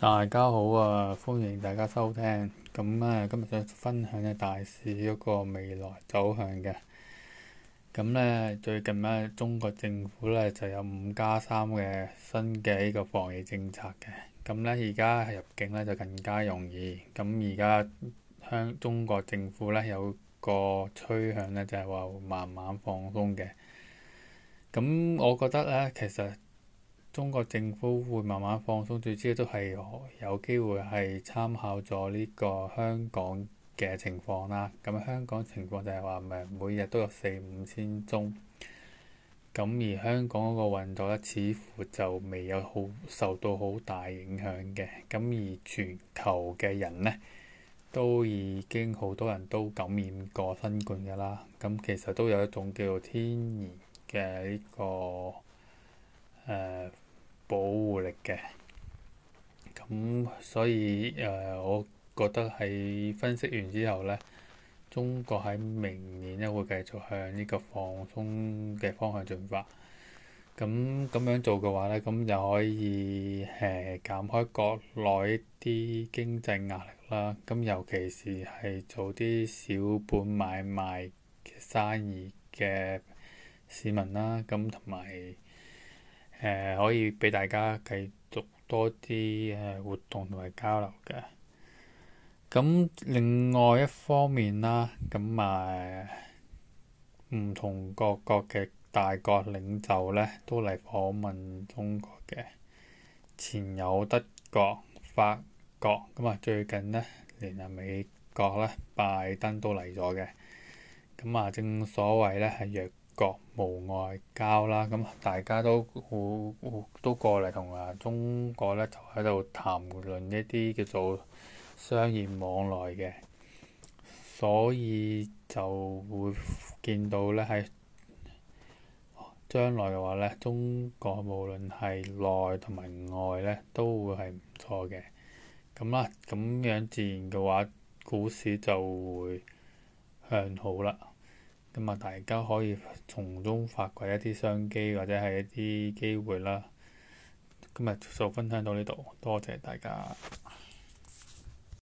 大家好啊，歡迎大家收聽。今日想分享嘅大市嗰個未來走向嘅。最近呢，中國政府呢就有5+3嘅新嘅呢個防疫政策嘅。而家入境呢就更加容易。而家中國政府呢有個趨向呢，就係話慢慢放鬆嘅。我覺得呢，其實中國政府會慢慢放鬆，最主要都係有機會係參考咗呢個香港嘅情況啦。香港情況就係話每日都有4、5千宗，而香港嗰個運作咧，似乎就未有受到好大影響嘅。而全球嘅人呢，都已經好多人都感染過新冠㗎啦。其實都有一種叫做天然嘅呢個保護力嘅。所以我覺得喺分析完之後呢，中國喺明年咧會繼續向呢個放鬆嘅方向進發。咁樣做嘅話呢，又可以減開國內啲經濟壓力啦。尤其是係做啲小本買賣嘅生意嘅市民啦，同埋可以俾大家繼續多啲活動同埋交流嘅。另外一方面啦，唔同各國嘅大國領袖呢都嚟訪問中國嘅。前有德國、法國，最近呢，連美國呢，拜登都嚟咗嘅。正所謂呢係弱國無外交啦。大家都過嚟同中國呢，就喺度談論一啲叫做商業往來嘅，所以就會見到呢，喺將來嘅話呢，中國無論係內同埋外呢，都會係唔錯嘅。咁樣自然嘅話，股市就會向好啦。大家可以從中發掘一啲商機或者係一啲機會啦。今日就分享到呢度，多謝大家。